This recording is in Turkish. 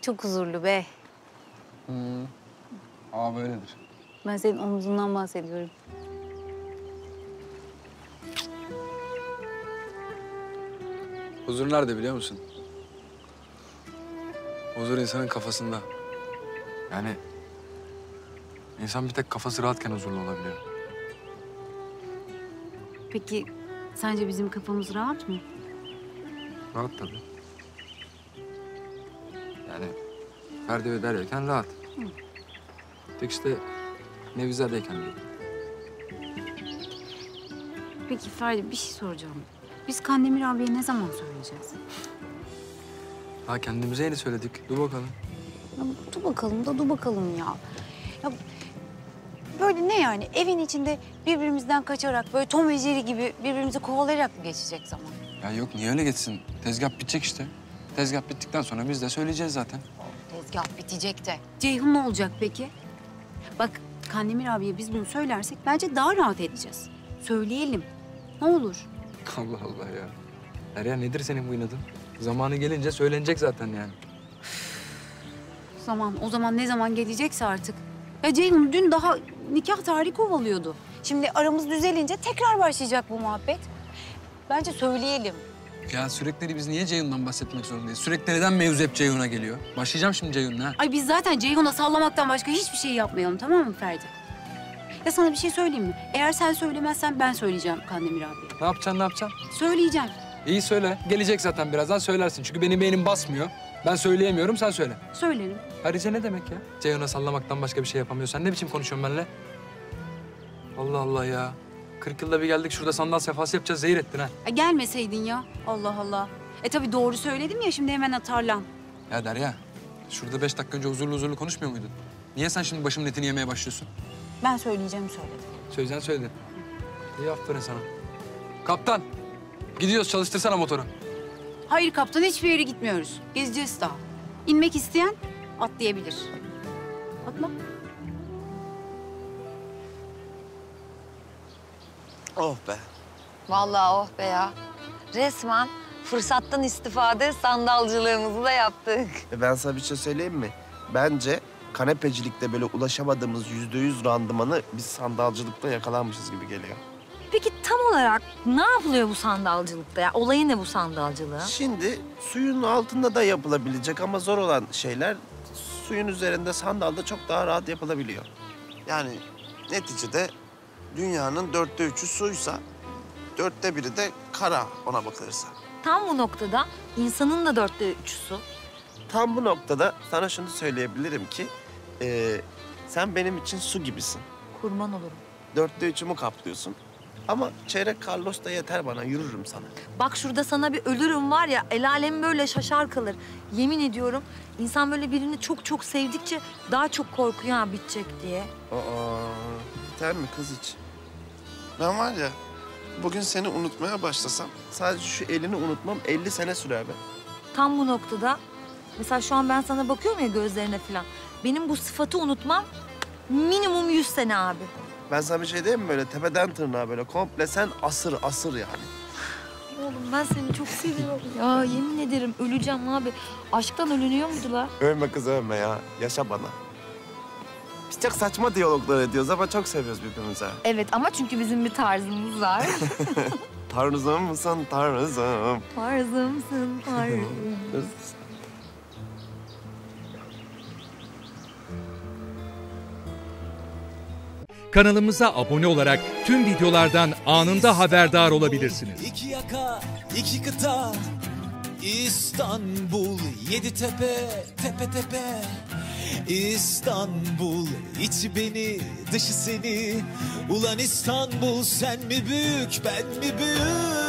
Çok huzurlu be. Ama böyledir. Ben senin omzundan bahsediyorum. Huzur nerede biliyor musun? Huzur insanın kafasında. Yani insan bir tek kafası rahatken huzurlu olabiliyor. Peki sence bizim kafamız rahat mı? Rahat tabii. Yani Ferdi ve Derya'yken rahat. Tek işte Nevizade'yken değil. Peki Ferdi bir şey soracağım. Biz Kandemir abiye ne zaman söyleyeceğiz? Ha kendimize yeni söyledik. Dur bakalım. Ya, dur bakalım ya. Ya böyle ne yani? Evin içinde birbirimizden kaçarak, böyle Tom ve Jerry gibi birbirimizi kovalayarak mı geçecek zaman? Ya yok niye öyle geçsin? Tezgah bitecek işte. Tezgah bittikten sonra biz de söyleyeceğiz zaten. Tezgah bitecek de. Ceyhun ne olacak peki? Bak Kandemir abiye biz bunu söylersek bence daha rahat edeceğiz. Söyleyelim. Ne olur. Allah Allah ya. Derya nedir senin bu inadın? Zamanı gelince söylenecek zaten yani. O zaman ne zaman gelecekse artık. Ya Ceyhun dün daha nikah tarihi kovalıyordu. Şimdi aramız düzelince tekrar başlayacak bu muhabbet. Bence söyleyelim. Ya sürekli biz niye Ceyhun'dan bahsetmek zorundayız? Sürekli neden mevzu hep Ceyhun'a geliyor? Başlayacağım şimdi Ceyhun'la. Ay biz zaten Ceyhun'a sallamaktan başka hiçbir şey yapmayalım, tamam mı Ferdi? Ya sana bir şey söyleyeyim mi? Eğer sen söylemezsen ben söyleyeceğim Kandemir abiye. Ne yapacaksın, ne yapacaksın? Söyleyeceğim. İyi söyle. Gelecek zaten birazdan söylersin. Çünkü benim beynim basmıyor. Ben söyleyemiyorum, sen söyle. Söylerim. Ayrıca ne demek ya? Ceyhun'a sallamaktan başka bir şey yapamıyorsun. Sen ne biçim konuşuyorsun benimle? Allah Allah ya. 40 yılda bir geldik şurada sandal sefası yapacağız. Zehir ettin ha. Gelmeseydin ya. Allah Allah. Tabii doğru söyledim ya, şimdi hemen atarlan. Ya Derya, şurada 5 dakika önce huzurlu huzurlu konuşmuyor muydun? Niye sen şimdi başımın etini yemeye başlıyorsun? Ben söyleyeceğimi söyledim. Söyleyeceksin söyledin. İyi aferin sana. Kaptan, gidiyoruz çalıştırsana motoru. Hayır kaptan, hiçbir yere gitmiyoruz. Gezeceğiz daha. İnmek isteyen atlayabilir. Atla. Oh be. Vallahi oh be ya. Resmen fırsattan istifade sandalcılığımızı da yaptık. Ben sana bir şey söyleyeyim mi? Bence kanepecilikte böyle ulaşamadığımız %100 randımanı biz sandalcılıkta yakalanmışız gibi geliyor. Peki tam olarak ne yapılıyor bu sandalcılıkta ya? Olayı ne bu sandalcılığın? Şimdi suyun altında da yapılabilecek ama zor olan şeyler suyun üzerinde sandalda çok daha rahat yapılabiliyor. Yani neticede dünyanın 3/4'ü suysa 1/4 de kara ona bakılırsa. Tam bu noktada insanın da 3/4'ü su. Tam bu noktada sana şunu söyleyebilirim ki sen benim için su gibisin. Kurban olurum. 3/4'ümü kaplıyorsun. Ama çeyrek Carlos da yeter bana, yürürüm sana. Bak şurada sana bir ölürüm var ya, el alem böyle şaşar kalır. Yemin ediyorum insan böyle birini çok çok sevdikçe daha çok korkuyor ha bitecek diye. Biter mi kız hiç? Ben var ya, bugün seni unutmaya başlasam sadece şu elini unutmam 50 sene sürer be. Tam bu noktada mesela şu an ben sana bakıyorum ya gözlerine falan. Benim bu sıfatı unutmam minimum 100 sene abi. Ben sana bir şey diyeyim mi böyle tepeden tırnağa böyle komple sen asır yani. Oğlum ben seni çok seviyorum ya, yemin ederim öleceğim abi. Aşktan ölünüyor muydu la? Ölme kız ölme ya, yaşa bana. Biz çok saçma diyaloglar ediyoruz ama çok seviyoruz birbirimizi. Evet ama çünkü bizim bir tarzımız var. Tarzım mısın tarzım? Tarzımsın tarzım. Kanalımıza abone olarak tüm videolardan anında haberdar olabilirsiniz. İki yaka, iki kıta, İstanbul, 7 tepe, tepe tepe. İstanbul, içi beni, dışı seni. Ulan İstanbul, sen mi büyük, ben mi büyük?